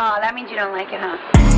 Oh, that means you don't like it, huh?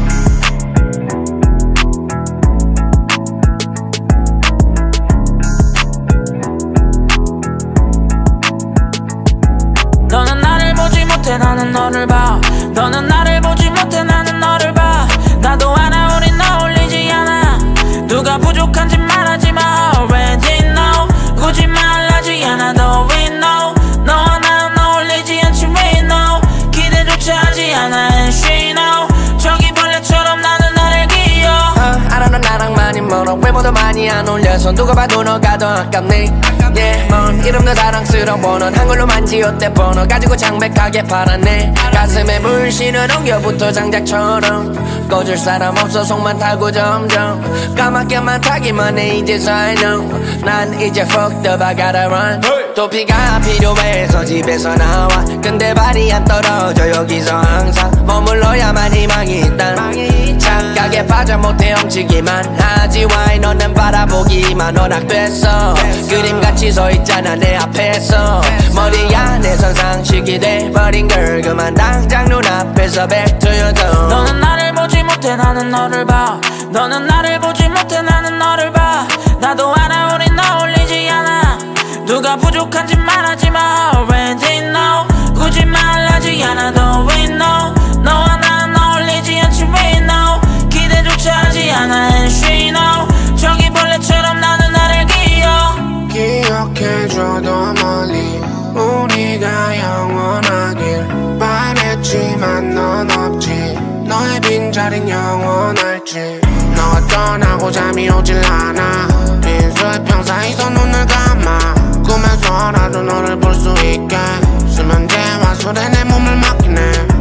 너는 나를 보지 못해 나는 너를 봐 너는 나를 보지 못해 나는 너를 봐 나도 알아 우린 어울리지 않아 누가 부족한지 말하지마 already know 굳이 말하지 않아도 we know 너와 나는 어울리지 않지 we know 기대조차 하지 않아 and she know 저기 벌레처럼 나는 나를 기어 알아 넌 나랑 많이 멀어 외모도 많이 안 어울려서 누가 봐도 너가 더 아깝네 yeah, 뭔 이름도 자랑스러워 넌 한글로만 지었대 번호 가지고 창백하게 팔았네 가슴에 물씬을 옮겨붙어 장작처럼 꺼줄 사람 없어 속만 타고 점점 까맣게만 타기만 해 이제서 I know 난 이제 fucked up I gotta run 도피가 필요해서 집에서 나와 근데 발이 안 떨어져 여기서 항상 머물러야만 희망이 있단 착각에 빠져 못해 훔치기만 하지 why 너는 바라보기만 허락됐어 그림같이 서있잖아 내 앞에서 머리 안에 선상식이 돼버린 걸 그만 당장 눈앞에서 back to your door 너는 나를 보지 못해 나는 너를 봐 너는 나를 보지 못해 나는 너를 봐 나도 알아 우린 어울리지 않아 누가 부족한지 말하지마 already know 굳이 말하지 않아도 we know 너와 나는 어울리지 않지 we know 기대조차 하지 않아 and she know 저기 벌레처럼 나는 나를 기어 기억해줘 더 멀리 우리가 영원하길 바랬지만 넌 없지 너의 빈자리는 영원할지 너가 떠나고 잠이 오질 않아 빈 수평 사이서 눈을 감아 꿈에서라도 너를 볼 수 있게 수면제와 술에 내 몸을 맡기네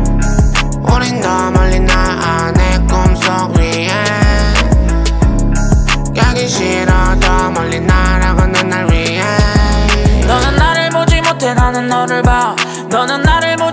우린 더 멀리 나아 내 꿈속 위에 가기 싫어 더 멀리 날아가는 날 위해 너는 나를 보지 못해 나는 너를 봐 너는 나를 보지